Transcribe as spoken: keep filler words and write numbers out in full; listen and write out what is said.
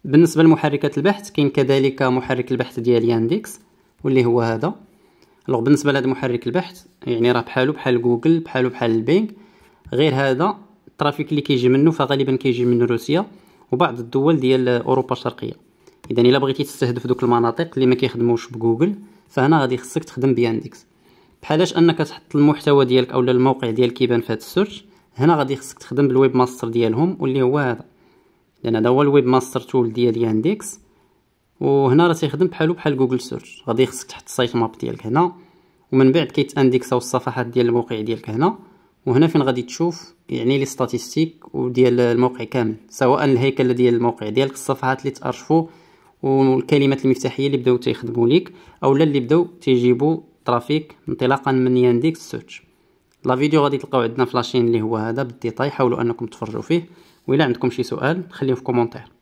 بالنسبه لمحركات البحث كاين كذلك محرك البحث ديال ياندكس واللي هو هذا. الوغ بالنسبه لهذا محرك البحث يعني راه بحالو بحال جوجل بحالو بحال البينغ، غير هذا الترافيك اللي كيجي منه فغالبا كيجي من روسيا وبعض الدول ديال اوروبا الشرقيه. اذا الا بغيتي تستهدف دوك المناطق اللي ما كيخدموش بجوجل فهنا غادي خصك تخدم بياندكس. بحالاش انك تحط المحتوى ديالك اولا الموقع ديالك كيبان في هذا السيرش، هنا غادي خصك تخدم بالويب ماستر ديالهم واللي هو هذا، لان هذا هو الويب ماستر تول ديال ياندكس. وهنا راه تيخدم بحالو بحال جوجل سيرش. غادي خصك تحط السايت ماب ديالك هنا، ومن بعد كيتاندكساو الصفحات ديال الموقع ديالك هنا، وهنا فين غادي تشوف يعني لي ستاتستيك وديال الموقع كامل، سواء الهيكله ديال الموقع ديالك، الصفحات اللي تارشفوا والكلمات المفتاحيه اللي بداو تيخدموا ليك اولا اللي بداو تيجيبوا ترافيك انطلاقا من ياندكس سيرش. لا فيديو غادي تلقاو عندنا في لاشين اللي هو هذا بالديتاي، حاولوا انكم تفرجوا فيه، وإلا عندكم شي سؤال خليوه في كومونتير.